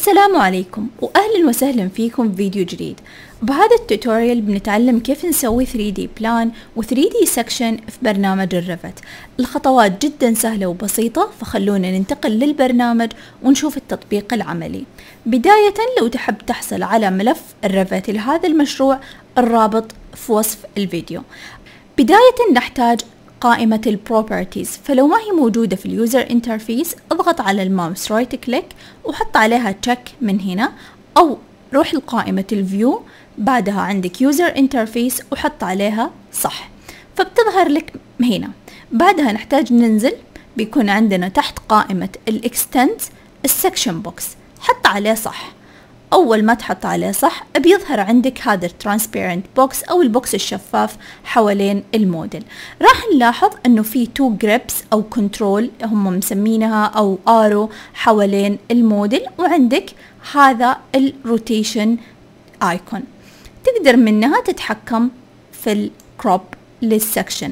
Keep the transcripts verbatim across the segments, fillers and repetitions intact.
السلام عليكم وأهلا وسهلا فيكم في فيديو جديد. بهذا التوتوريال بنتعلم كيف نسوي ثري دي بلان و ثري دي سكشن في برنامج الريفت. الخطوات جدا سهلة وبسيطة، فخلونا ننتقل للبرنامج ونشوف التطبيق العملي. بداية لو تحب تحصل على ملف الريفت لهذا المشروع، الرابط في وصف الفيديو. بداية نحتاج قائمة البروبرتيز، فلو ما هي موجودة في اليوزر انترفيس اضغط على الماوس رايت كليك وحط عليها تشيك من هنا، أو روح لقائمة الفيو بعدها عندك يوزر انترفيس وحط عليها صح، فبتظهر لك هنا. بعدها نحتاج ننزل، بيكون عندنا تحت قائمة الاكستنت السكشن بوكس، حط عليه صح. أول ما تحط عليه صح بيظهر عندك هذا الترانسبيرنت بوكس أو البوكس الشفاف حوالين الموديل. راح نلاحظ أنه في تو جريبس أو كنترول هم مسمينها أو آرو حوالين الموديل، وعندك هذا الروتيشن آيكون تقدر منها تتحكم في الكروب للسكشن.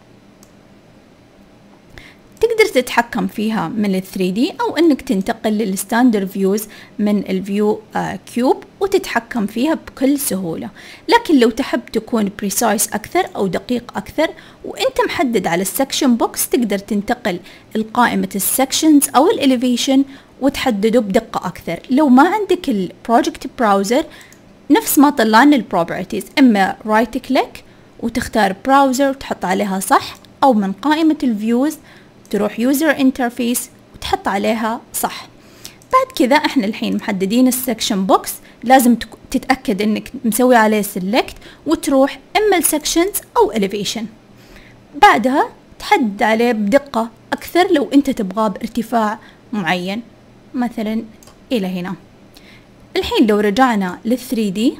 تقدر تتحكم فيها من ال ثري دي أو أنك تنتقل للستاندر فيوز من الفيو آه كيوب وتتحكم فيها بكل سهولة. لكن لو تحب تكون بريسايس أكثر أو دقيق أكثر وأنت محدد على السكشن بوكس، تقدر تنتقل لقائمة السكشنز أو الإليفيشن وتحدده بدقة أكثر. لو ما عندك البروجكت براوزر، نفس ما طلعنا البروبرتيز، إما رايت كليك وتختار براوزر وتحط عليها صح، أو من قائمة الفيوز تروح يوزر انترفيس وتحط عليها صح. بعد كذا احنا الحين محددين السكشن بوكس، لازم تتأكد انك مسوي عليه سيلكت وتروح اما السكشنز او elevation. بعدها تحدد عليه بدقة اكثر لو انت تبغاه بارتفاع معين، مثلا الى هنا. الحين لو رجعنا لل ثري دي،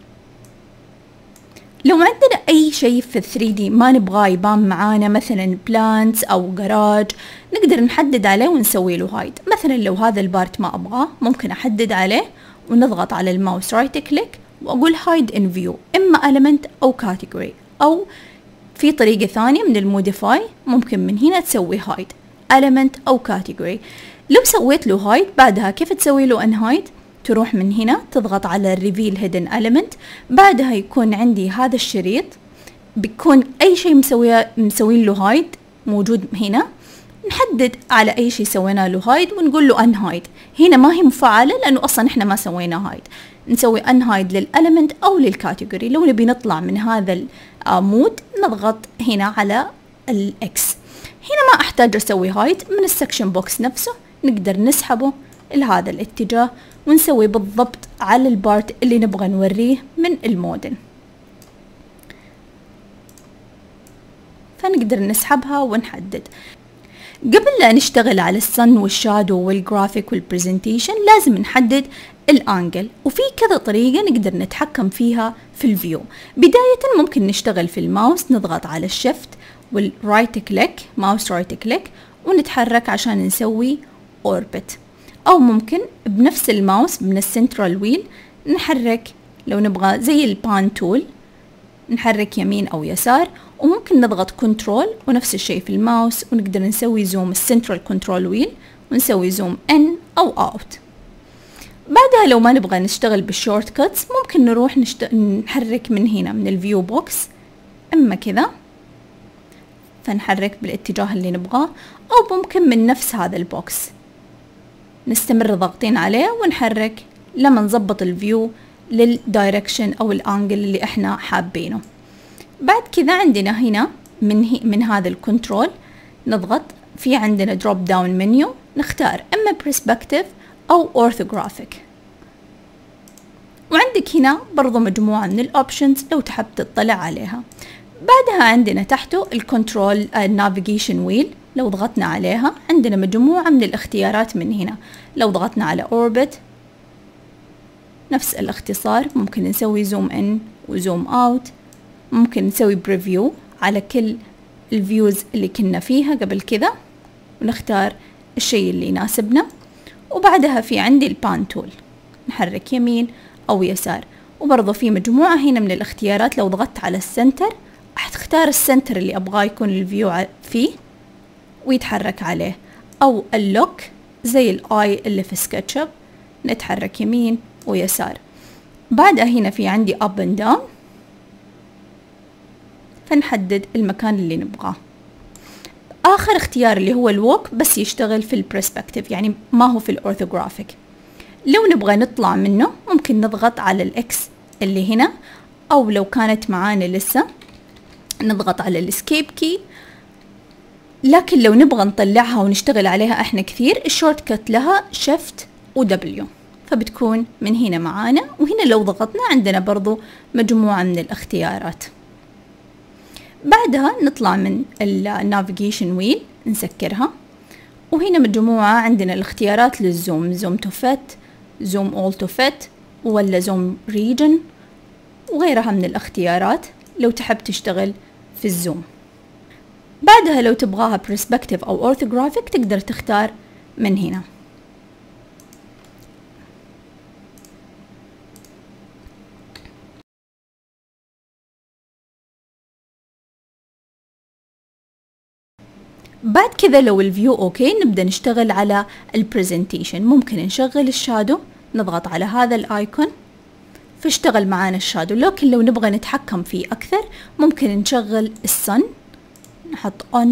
لو عندنا أي شيء في ثري دي ما نبغاه يبان معانا، مثلا بلانتس أو جراج، نقدر نحدد عليه ونسوي له هايد. مثلا لو هذا البارت ما أبغاه، ممكن أحدد عليه ونضغط على الماوس رايت كليك وأقول هايد إن فيو، إما element أو category، أو في طريقة ثانية من الموديفاي ممكن من هنا تسوي هايد element أو category. لو سويت له هايد، بعدها كيف تسوي له ان هايد؟ تروح من هنا تضغط على الريفيل هيدن element، بعدها يكون عندي هذا الشريط بيكون أي شيء مسويه مسوين له هايد موجود هنا. نحدد على أي شيء سوينا له هايد ونقول له ان هايد. هنا ما هي مفعلة لأنه أصلا إحنا ما سوينا هايد، نسوي ان هايد للإليمنت أو للكاتيجوري. لو نبي نطلع من هذا المود نضغط هنا على الإكس. هنا ما أحتاج أسوي هايد، من السكشن بوكس نفسه نقدر نسحبه لهذا الاتجاه ونسوي بالضبط على البارت اللي نبغى نوريه من الموديل، فنقدر نسحبها ونحدد. قبل لا نشتغل على السن والشادو والجرافيك والبرزنتيشن لازم نحدد الانجل، وفي كذا طريقة نقدر نتحكم فيها في الفيو. بداية ممكن نشتغل في الماوس، نضغط على الشيفت والرايت كليك، ماوس رايت كليك، ونتحرك عشان نسوي اوربت. أو ممكن بنفس الماوس من السنترال ويل نحرك، لو نبغى زي البان تول نحرك يمين أو يسار، وممكن نضغط كنترول ونفس الشيء في الماوس، ونقدر نسوي زوم السنترال كنترول ويل ونسوي زوم إن أو أوت. بعدها لو ما نبغى نشتغل بالشورت كاتس، ممكن نروح نشت... نحرك من هنا من الفيو بوكس، إما كذا فنحرك بالاتجاه اللي نبغاه، أو ممكن من نفس هذا البوكس نستمر ضاغطين عليه ونحرك لما نضبط الفيو للدايركشن او الانجل اللي احنا حابينه. بعد كذا عندنا هنا من هي من هذا الكنترول نضغط في عندنا دروب داون منيو، نختار اما برسبكتيف او اورثوغرافيك، وعندك هنا برضو مجموعة من الاوبشنز لو تحب تطلع عليها. بعدها عندنا تحته الكنترول النافيجيشن ويل، لو ضغطنا عليها عندنا مجموعة من الاختيارات من هنا. لو ضغطنا على اوربت نفس الاختصار، ممكن نسوي زوم ان وزوم اوت، ممكن نسوي بريفيو على كل الفيوز اللي كنا فيها قبل كذا ونختار الشيء اللي يناسبنا. وبعدها في عندي البان تول، نحرك يمين او يسار، وبرضه في مجموعة هنا من الاختيارات. لو ضغطت على السنتر اختار السنتر اللي ابغاه يكون الفيو فيه ويتحرك عليه، او اللوك زي الاي اللي في سكتشب نتحرك يمين ويسار. بعدها هنا في عندي up and down، فنحدد المكان اللي نبغاه. آخر اختيار اللي هو الووك بس يشتغل في البرسبكتيف، يعني ما هو في الأورثوغرافيك. لو نبغى نطلع منه ممكن نضغط على الإكس اللي هنا، أو لو كانت معانا لسه نضغط على الإسكيب كي. لكن لو نبغى نطلعها ونشتغل عليها احنا كثير، الشورت كت لها شيفت ودبليو، فبتكون من هنا معانا. وهنا لو ضغطنا عندنا برضو مجموعة من الاختيارات. بعدها نطلع من النافيجيشن ويل نسكرها، وهنا مجموعة عندنا الاختيارات للزوم، زوم تو فت، زوم اول تو فت، ولا زوم ريجن، وغيرها من الاختيارات لو تحب تشتغل في الزوم. بعدها لو تبغاها برسبكتيف أو أورثوغرافيك تقدر تختار من هنا. بعد كذا لو الفيو اوكي نبدأ نشتغل على البرزنتيشن. ممكن نشغل الشادو، نضغط على هذا الايكون فاشتغل معانا الشادو. لكن لو نبغى نتحكم فيه أكثر ممكن نشغل السن، نحط on.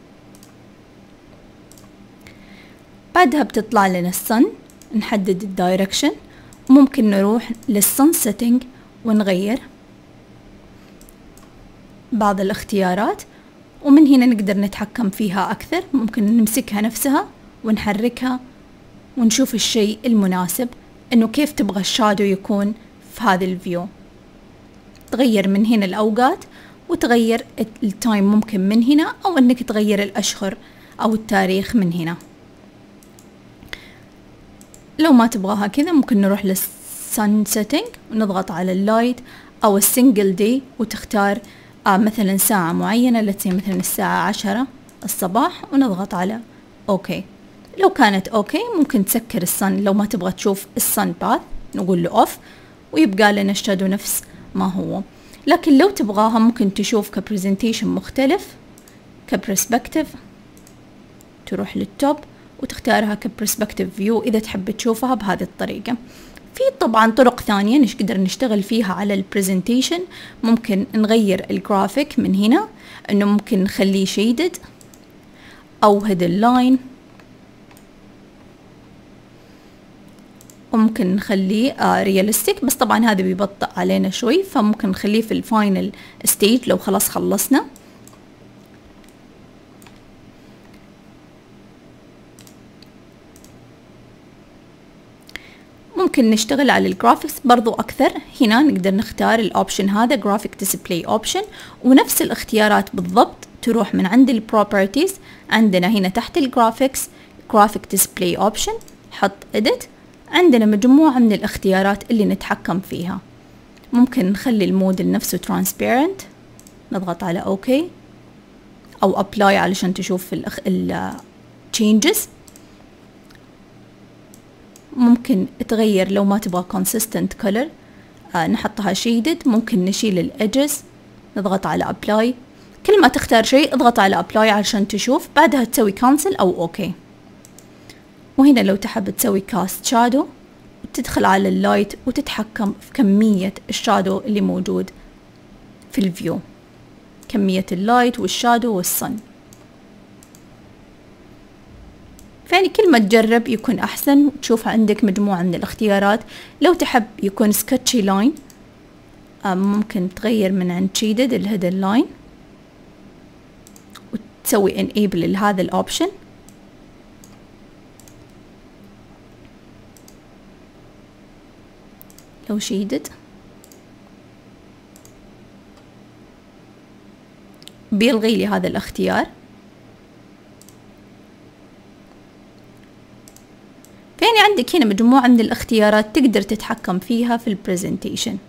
بعدها بتطلع لنا السن، نحدد الدايركشن، وممكن نروح للسن سيتنج ونغير بعض الاختيارات، ومن هنا نقدر نتحكم فيها أكثر. ممكن نمسكها نفسها ونحركها ونشوف الشيء المناسب، إنه كيف تبغى الشادو يكون في هذا الفيو. تغير من هنا الأوقات، وتغير التايم ممكن من هنا، أو إنك تغير الأشهر أو التاريخ من هنا. لو ما تبغاها كذا ممكن نروح للسن سيتنج ونضغط على اللايت أو السنجل دي، وتختار آه مثلا ساعة معينة، لتسي مثلا الساعة عشرة الصباح، ونضغط على أوكي. لو كانت أوكي ممكن تسكر السن. لو ما تبغى تشوف السن باث نقول له أوف، ويبقى لنا الشادو نفس ما هو. لكن لو تبغاها ممكن تشوف كبرزنتيشن مختلف، كبرسبكتيف، تروح للتوب وتختارها كبرسبكتيف فيو إذا تحب تشوفها بهذه الطريقة. في طبعا طرق ثانية نقدر نشتغل فيها على البرزنتيشن. ممكن نغير الجرافيك من هنا، انه ممكن نخليه شيدد او هيدن لاين، وممكن نخليه آه رياليستيك، بس طبعا هذا بيبطئ علينا شوي، فممكن نخليه في الفاينل ستيج لو خلاص خلصنا. ممكن نشتغل على الجرافيكس برضو أكثر. هنا نقدر نختار الأوبشن هذا جرافيك ديسبلاي أوبشن، ونفس الاختيارات بالضبط تروح من عند البروبرتيز. عندنا هنا تحت الجرافيكس جرافيك ديسبلاي أوبشن، حط إديت. عندنا مجموعة من الاختيارات اللي نتحكم فيها. ممكن نخلي الموديل نفسه ترانسبيرنت، نضغط على أوكي أو أبلاي علشان تشوف ال changes. ممكن تغير لو ما تبغى consistent color آه نحطها shaded. ممكن نشيل الإدجز، نضغط على apply. كل ما تختار شيء اضغط على apply علشان تشوف، بعدها تسوي cancel أو OK. وهنا لو تحب تسوي cast shadow تدخل على اللايت وتتحكم في كمية الشادو اللي موجود في الفيو، كمية اللايت والشادو والصن. فيعني كل ما تجرب يكون أحسن، وتشوف عندك مجموعة من الاختيارات. لو تحب يكون سكتشي لاين ممكن تغير من عند شيدد الهيدن لاين وتسوي enable لهذا الأوبشن. لو شيدد بيلغي لي هذا الاختيار. فيعني عندك هنا مجموعة من الاختيارات تقدر تتحكم فيها في البرزنتيشن.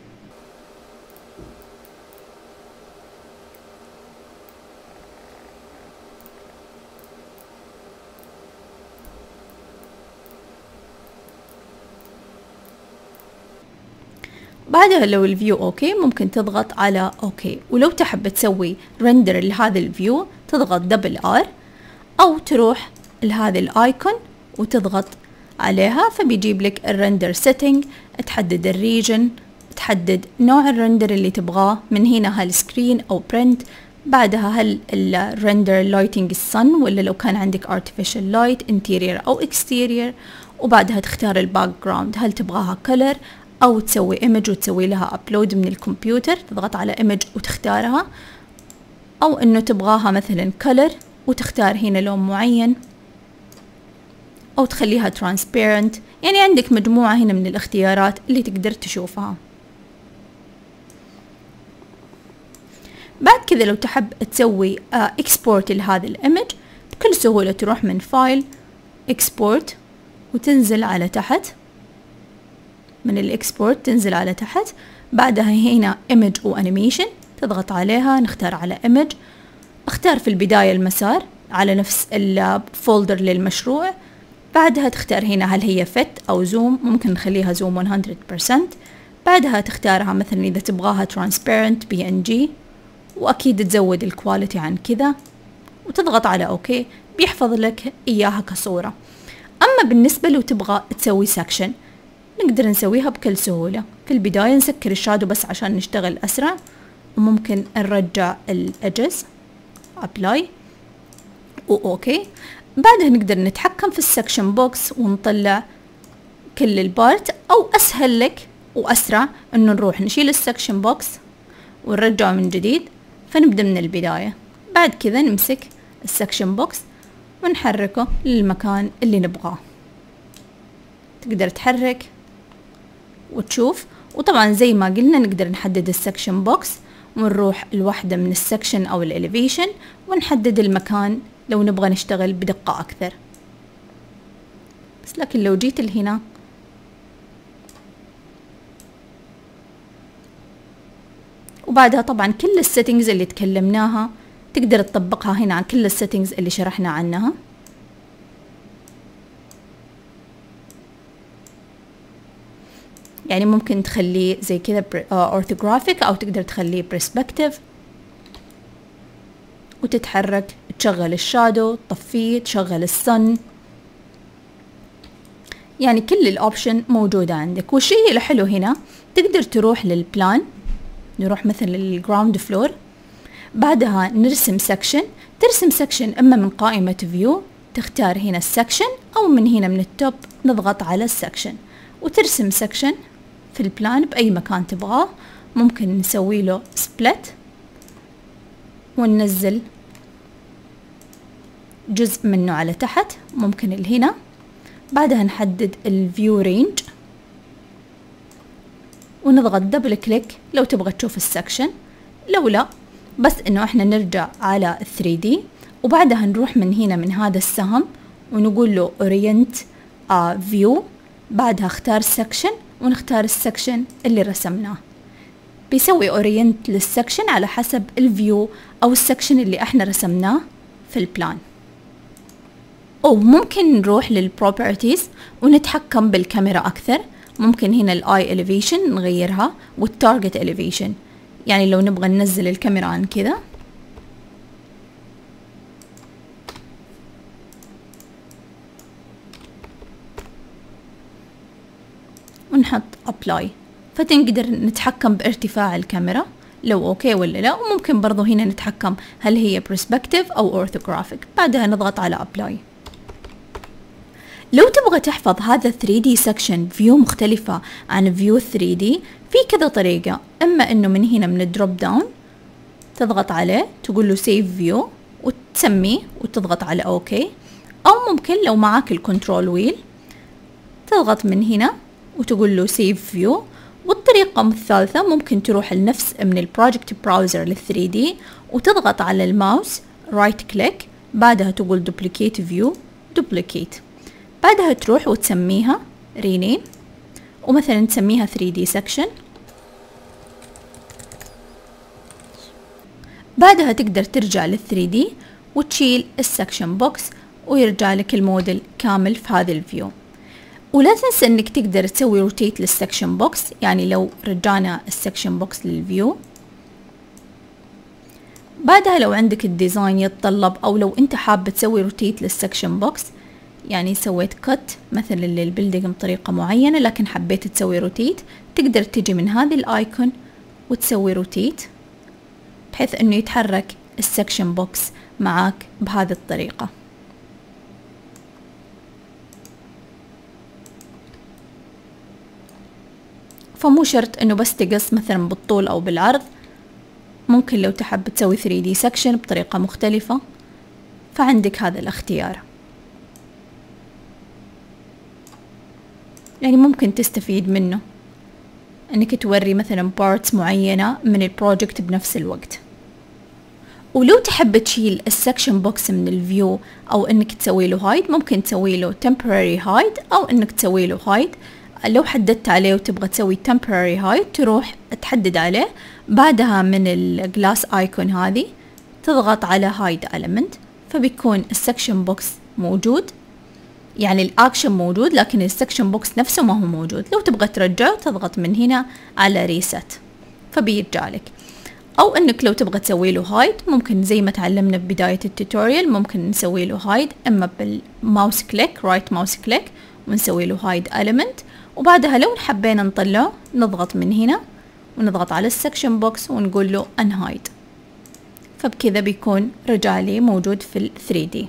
بعدها لو الفيو اوكي ممكن تضغط على اوكي. ولو تحب تسوي رندر لهذا الفيو تضغط دبل ار، او تروح لهذا الايكون وتضغط عليها فبيجيب لك الرندر سيتنج، تحدد الريجن، تحدد نوع الرندر اللي تبغاه. من هنا هل سكرين أو برنت، بعدها هل الرندر لايتنج الصن ولا لو كان عندك artificial light interior أو exterior، وبعدها تختار الباك جراوند هل تبغاها color أو تسوي image وتسوي لها upload من الكمبيوتر، تضغط على image وتختارها، أو إنه تبغاها مثلا color وتختار هنا لون معين، أو تخليها transparent. يعني عندك مجموعة هنا من الاختيارات اللي تقدر تشوفها. بعد كذا لو تحب تسوي export لهذا الإيمج بكل سهولة تروح من فايل export وتنزل على تحت، من الإكسبورت تنزل على تحت، بعدها هنا image و animation تضغط عليها، نختار على image، اختار في البداية المسار على نفس الفولدر للمشروع، بعدها تختار هنا هل هي fit أو زوم، ممكن نخليها زوم مية بالمية، بعدها تختارها مثلا إذا تبغاها transparent بي إن جي، وأكيد تزود الكواليتي عن كذا وتضغط على أوكي، بيحفظ لك إياها كصورة. أما بالنسبة لو تبغى تسوي سكشن نقدر نسويها بكل سهولة. في البداية نسكر الشادو بس عشان نشتغل أسرع، وممكن نرجع الأجز أبلاي وأوكي. بعدها نقدر نتحكم في السكشن بوكس ونطلع كل البارت، أو أسهل لك وأسرع إنه نروح نشيل السكشن بوكس ونرجعه من جديد، فنبدأ من البداية. بعد كذا نمسك السكشن بوكس ونحركه للمكان اللي نبغاه. تقدر تحرك وتشوف، وطبعا زي ما قلنا نقدر نحدد السكشن بوكس ونروح الوحدة من السكشن أو الإليفيشن ونحدد المكان لو نبغى نشتغل بدقة أكثر. بس لكن لو جيت لهنا وبعدها طبعا كل السيتنجز اللي تكلمناها تقدر تطبقها هنا عن كل السيتنجز اللي شرحنا عنها. يعني ممكن تخليه زي كذا orthographic أو تقدر تخليه perspective، وتتحرك تشغل الشادو، تطفيه، تشغل الصن، يعني كل الأوبشن موجودة عندك. والشيء الحلو هنا تقدر تروح للبلان، نروح مثلا للجراوند فلور، بعدها نرسم سكشن، ترسم سكشن إما من قائمة فيو، تختار هنا السكشن، أو من هنا من التوب نضغط على السكشن وترسم سكشن في البلان بأي مكان تبغاه. ممكن نسوي له سبلت وننزل جزء منه على تحت، ممكن الهنا، بعدها نحدد الفيو رينج ونضغط دبل كليك لو تبغى تشوف السكشن، لو لا بس انه احنا نرجع على ثري دي، وبعدها نروح من هنا من هذا السهم ونقول له orient uh, view، بعدها اختار سكشن ونختار السكشن اللي رسمناه، بيسوي orient للسكشن على حسب الفيو او السكشن اللي احنا رسمناه في البلان. او ممكن نروح للبروبرتيز ونتحكم بالكاميرا اكثر، ممكن هنا الاي elevation نغيرها والتارجت elevation، يعني لو نبغى ننزل الكاميرا عن كذا ونحط apply، فتنقدر نتحكم بارتفاع الكاميرا لو اوكي ولا لا، وممكن برضو هنا نتحكم هل هي perspective او orthographic، بعدها نضغط على apply. لو تبغى تحفظ هذا ثري دي section view مختلفة عن view ثري دي في كذا طريقة، اما انه من هنا من الدروب داون تضغط عليه تقول له save view وتسميه وتضغط على اوكي، او ممكن لو معاك الكنترول ويل تضغط من هنا وتقول له save view. والطريقة الثالثة ممكن تروح لنفس من البروجكت براوزر للثري دي وتضغط على الماوس رايت كليك، بعدها تقول duplicate view duplicate، بعدها تروح وتسميها rename ومثلا تسميها ثري دي section، بعدها تقدر ترجع للثري دي وتشيل السكشن بوكس ويرجع لك الموديل كامل في هذا الفيو. ولا تنسى انك تقدر تسوي روتيت للسكشن بوكس، يعني لو رجعنا السكشن بوكس للفيو بعدها لو عندك الديزاين يتطلب او لو انت حاب تسوي روتيت للسكشن بوكس يعني سويت كت مثلا للبيلدينج بطريقة معينة لكن حبيت تسوي روتيت، تقدر تجي من هذه الايكون وتسوي روتيت بحيث انه يتحرك السكشن بوكس معاك بهذه الطريقة. فمو شرط انه بس تقص مثلا بالطول او بالعرض، ممكن لو تحب تسوي ثري دي سكشن بطريقة مختلفة فعندك هذا الاختيار. يعني ممكن تستفيد منه انك توري مثلا بارتس معينة من البروجكت بنفس الوقت. ولو تحب تشيل السكشن بوكس من الفيو او انك تسوي له هايد، ممكن تسوي له temporary hide او انك تسوي له هايد. لو حددت عليه وتبغى تسوي temporary hide تروح تحدد عليه، بعدها من الجلاس ايكون هذه تضغط على hide element فبيكون السكشن بوكس موجود، يعني الاكشن موجود لكن السكشن بوكس نفسه ما هو موجود. لو تبغى ترجعه تضغط من هنا على ريست فبيرجع لك. او انك لو تبغى تسوي له هايد ممكن زي ما تعلمنا في بداية التوتوريال، ممكن نسوي له هايد اما بالماوس كليك رايت ماوس كليك ونسوي له هايد element، وبعدها لو حبينا نطلعه نضغط من هنا ونضغط على السكشن بوكس ونقول له unhide، فبكذا بيكون رجع لي موجود في ال ثري دي.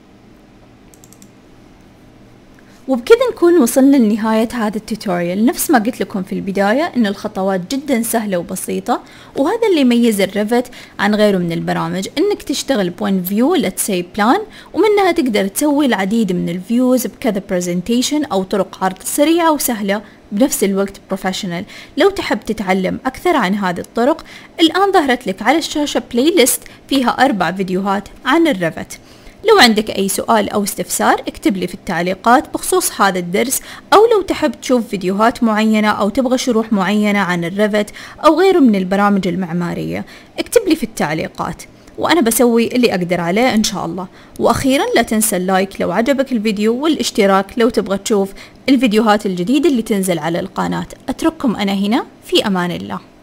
وبكذا نكون وصلنا لنهاية هذا التوتوريال. نفس ما قلت لكم في البداية ان الخطوات جدا سهلة وبسيطة، وهذا اللي يميز الريفت عن غيره من البرامج، انك تشتغل بوين فيو let's say بلان، ومنها تقدر تسوي العديد من الفيوز بكذا برزنتيشن او طرق عرض سريعة وسهلة بنفس الوقت بروفيشنال. لو تحب تتعلم أكثر عن هذه الطرق، الآن ظهرت لك على الشاشة بلاي ليست فيها أربع فيديوهات عن الريفت. لو عندك أي سؤال أو استفسار اكتب لي في التعليقات بخصوص هذا الدرس، أو لو تحب تشوف فيديوهات معينة أو تبغى شروح معينة عن الريفت أو غيره من البرامج المعمارية اكتب لي في التعليقات وأنا بسوي اللي أقدر عليه إن شاء الله. وأخيرا لا تنسى اللايك لو عجبك الفيديو، والاشتراك لو تبغى تشوف الفيديوهات الجديدة اللي تنزل على القناة. أترككم أنا هنا في أمان الله.